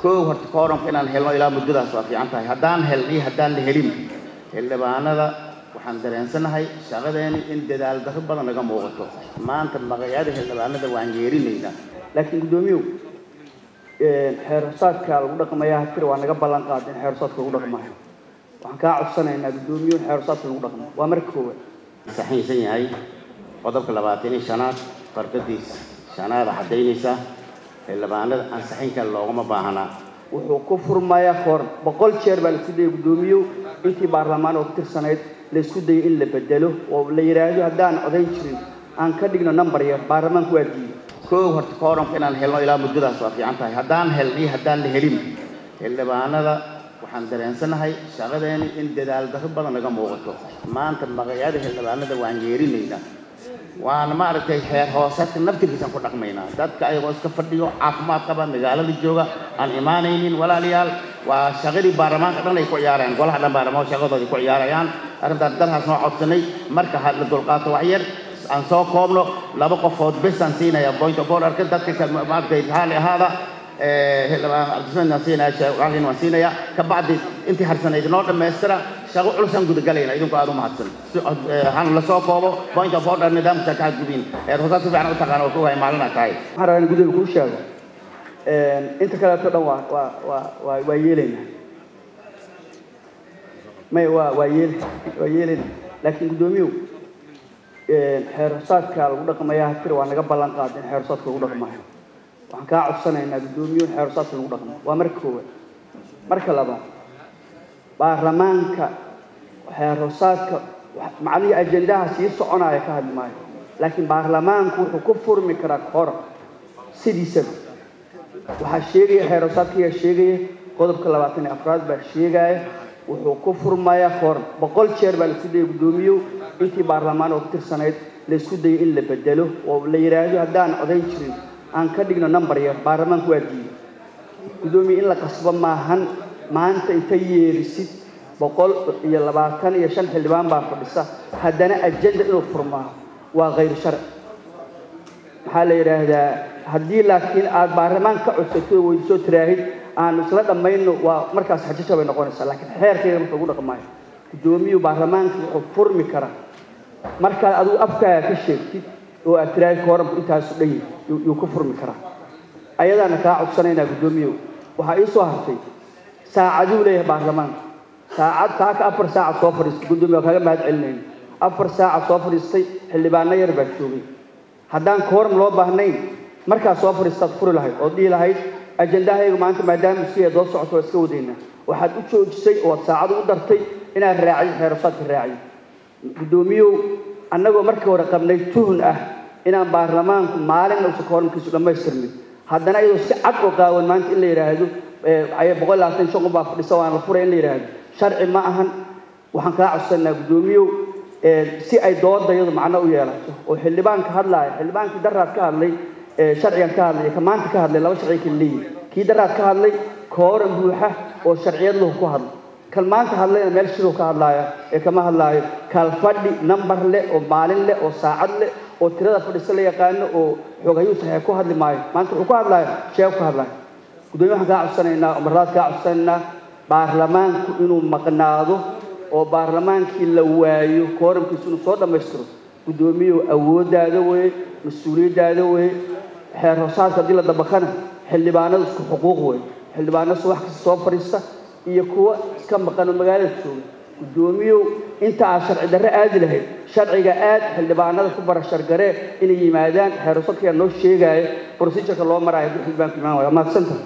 كو هرتكورم إن الهلم إلى مدة صافي عنها هدان هلني هدان الهلم اللي بعنا ذا وحن درين سنة هاي شغلين إن دلال ده بدنا نجمع وقته ما أنت المغيار اللي بعنا ذا وانجيري نيدا لكن قدوميو حرصات كالودا كما يهتر وانا قبل أن قادين حرصات كالودا كما وحن كعصنا إن قدوميو حرصات كالودا كما ومركوه صحيح سنة هاي وضرب كلاباتين شنات فرقديس شنات حدينيسا اللي بعنا أنصحين كاللغة ما باهنا وكفر ما يخور بقول شير بالكودي قدوميو إنتي برلمان وقتر سنة لسكودي إلا بدله ولا يراجع هدان عدين شرين أن كدينا نمبر يا برلمان كوادي كو هرتكورم إن الهلم إلى مدة صافي عنها هدان هلني هدان الهلم اللي بعنا ذا وحن درين سنة هاي شغلين إن دلال ده بدنا نجمع وقته ما أنت المغيار اللي بعنا ذا وانجيري نيدا وأنا ما أعرف كيف هوسات النبتة اللي سنقول لك مينا ده كأي واسك فرديو عقمات كبا مجال الجوجا عن إيمانين ولا ليال وشغلي بارمان كنا يكون يارين ولا هذا بارمان شغله يكون يارين أنا ده هسمع عطني مركز هذا الدولقات وعير أن سو كوملو لبقى فوت بس أنسينا يا بوينت بول أركض ده كذا ما بدي هذا هلا أجمعنا نسينا شيء وعلينا نسينا يا كبعد أنت هرسنا إذا نور المسرة شغل على سنجود قليلا إذا كانوا محسن هان لسوا كوبو بوينت بول النظام تكاجبين الرصاص في عنو تكانو كوه مالنا كاي هذا نقول لكم شيء أنت كلا تدوا ويلين ما ويلين لكن قدوميو حرصات كالودا كما يهتر وانا قبل أن قادين حرصات كالودا كما waxaan ka codsanaynaa gudoomiyaha xeerarka lagu dhaqmo waa marka labaad baarlamaanka xeerarka macallin ajendaha sii soconaya ka hadlaayo laakiin baarlamaanku wuxuu ku furmi karaa hor sidiisa waxa sheegay xeerarka sheegay qodobka 24 baa sheegay wuxuu ku furmaya hor 100 jeer baa la isku dayay gudoomiyo intii baarlamaan oo tirsaneed la isku dayay in la bedelo oo la yiraahdo hadaan odayn jirin aan ka dhigno number yar baarlamaanku waa diiday gudoomiye in la qasbo maahan maanta inta yeerisid 125 xildhibaan baa fadhisa haddana ajenda inuu furmaa waa غير sharci maxaa la yiraahdaa haddii laakiin aad baarlamaan ka codsato weydiiso tiraahid aan isla dhamayno waa markaas xajisha bay noqonaysaa laakiin xeerkeeda wuxuu ugu dhaqmaayo gudoomiye baarlamaanka wuxuu furmi karaa marka adigu afkaaga ka sheegtid oo aad tiraahid kooram intaas u dhan yuu ku furmi karaa ayadana ka codsanaynaa gudoomiye waxa ay soo hartay saacadu leeyahay baarlamaanka saacad ka 4 saac soo fariistay gudoomiye kaga mahad celinayno 4 saac soo fariistay xildhibaano yar baa joogay haddaan kooram loo baahnayn markaa soo fariistad furi lahayd oo dhii lahayd ajendahayga maanta maadaama si doo socoto iska wadayna waxaad u joojisay oo saacad u dartay inaad raacid xeerarka raacid gudoomiye annagoo markii hore qabnay tuhun ah inaan baarlamaanku maalin uu kooramkiisu dhamaystirnay haddana iyadoo si cad oo qaawan maanta in la yiraahdo ay 125 baa fadhisa waan la furay in la yiraahdo sharci ma ahan waxaan ka codsanaa gudoomiye si ay doodayadu macna u yeelato oo xildhibaanka hadlaya xildhibaankii daraad ka hadlay sharciyan ka hadlay kamaanta ka hadlay laba sharci kii daraad ka hadlay kooram buuxa oo sharciyad loo ku hadlay kalmaanta hadlayna meel sidoo ka hadlaya kama hadlayo kal fadhi number le oo maalin le oo saacad le oo tirada fadhisa la yaqaan oo xogayuu saxay ku hadli maayo maanta wuxuu ka hadlayo sheeg ka hadlayo gudoomiyaha ka codsanaynaa marad ka codsanaynaa baarlamaanku inuu maqnaado oo baarlamaankii la waayo kooramkiisu inuu soo dhameystiro gudoomiyaha awoodaada way mas'uuliyadaada way xeerarka hadii la dabaqana xildhibaanadu isku xuquuq way xildhibaanadu wax kasta soo fariista iyo kuwa iska maqan magaalada jooga gudoomiyo inta sharci darro aadi lahayd sharciga aad xildhibaanada ku barashar garee inay yimaadaan xeerarka noo sheegay procedure loo marayo xildhibaanku imaan waa maaqsanta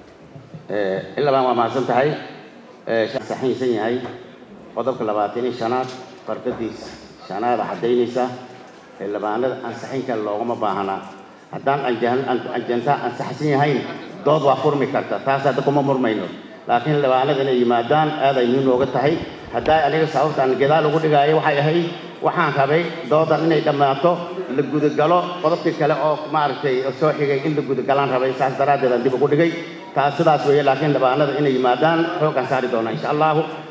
illa baan waa maaqsantahay saxiixan yahay qodobka 25 farqadiis shanaada xadeynaysa xildhibaanada ansaxinka loogama baahana haddaan ajanta ansaxsan yahay dood waa furmi karta taas hadda kuma murmayno laakiin xildhibaanada inay yimaadaan aad ay nooga tahay hadda aniga sababtaan gadaal ugu dhigaayo waxay ahayd waxaan rabay doodan inay dhamaato la gudagalo qodobkii kale oo maartay soo xigay in la gudagalaan rabay saas daraadeed dib ugu dhigay taas sidaas weeye laakiin xildhibaanada inay yimaadaan xoogan saari doona insha Allah